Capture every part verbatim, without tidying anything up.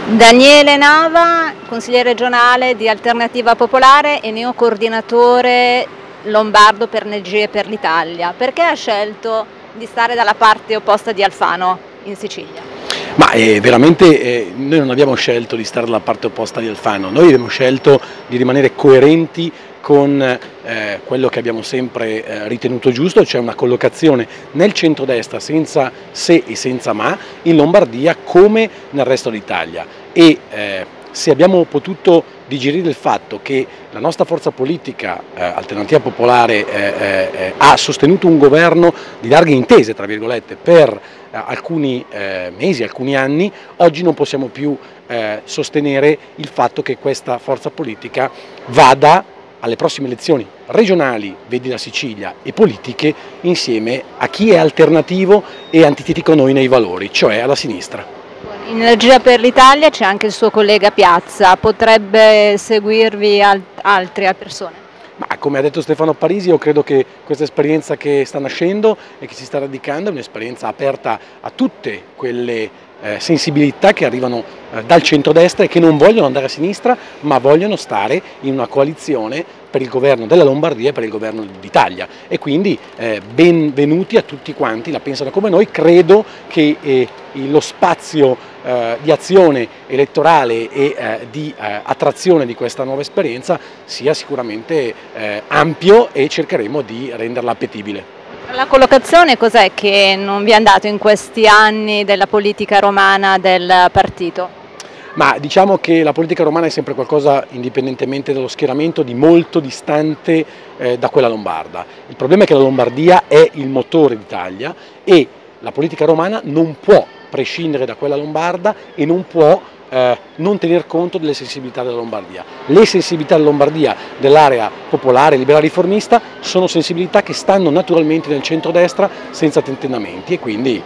Daniele Nava, consigliere regionale di Alternativa Popolare e neocoordinatore lombardo per Energie per l'Italia. Perché ha scelto di stare dalla parte opposta di Alfano in Sicilia? Ma eh, veramente eh, noi non abbiamo scelto di stare dalla parte opposta di Alfano, noi abbiamo scelto di rimanere coerenti con eh, quello che abbiamo sempre eh, ritenuto giusto, cioè una collocazione nel centrodestra senza se e senza ma in Lombardia come nel resto d'Italia. E eh, se abbiamo potuto digerire il fatto che la nostra forza politica, eh, Alternativa Popolare, eh, eh, ha sostenuto un governo di larghe intese, tra virgolette, per eh, alcuni eh, mesi, alcuni anni, oggi non possiamo più eh, sostenere il fatto che questa forza politica vada alle prossime elezioni regionali, vedi la Sicilia, e politiche insieme a chi è alternativo e antitetico a noi nei valori, cioè alla sinistra. In Energia per l'Italia c'è anche il suo collega Piazza, potrebbe seguirvi al altre persone? Ma come ha detto Stefano Parisi, io credo che questa esperienza che sta nascendo e che si sta radicando è un'esperienza aperta a tutte quelle eh, sensibilità che arrivano eh, dal centrodestra e che non vogliono andare a sinistra, ma vogliono stare in una coalizione per il governo della Lombardia e per il governo d'Italia. E quindi eh, benvenuti a tutti quanti, la pensano come noi. Credo che eh, lo spazio eh, di azione elettorale e eh, di eh, attrazione di questa nuova esperienza sia sicuramente eh, ampio e cercheremo di renderla appetibile. La collocazione cos'è che non vi è andato in questi anni della politica romana del partito? Ma diciamo che la politica romana è sempre qualcosa, indipendentemente dallo schieramento, di molto distante eh, da quella lombarda. Il problema è che la Lombardia è il motore d'Italia e la politica romana non può prescindere da quella lombarda e non può eh, non tener conto delle sensibilità della Lombardia. Le sensibilità della Lombardia, dell'area popolare, liberale riformista, sono sensibilità che stanno naturalmente nel centrodestra senza tentennamenti e quindi...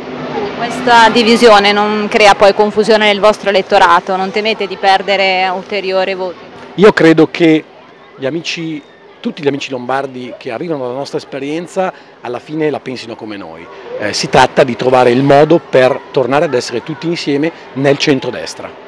Questa divisione non crea poi confusione nel vostro elettorato? Non temete di perdere ulteriori voti? Io credo che gli amici, tutti gli amici lombardi che arrivano dalla nostra esperienza alla fine la pensino come noi. Eh, si tratta di trovare il modo per tornare ad essere tutti insieme nel centrodestra.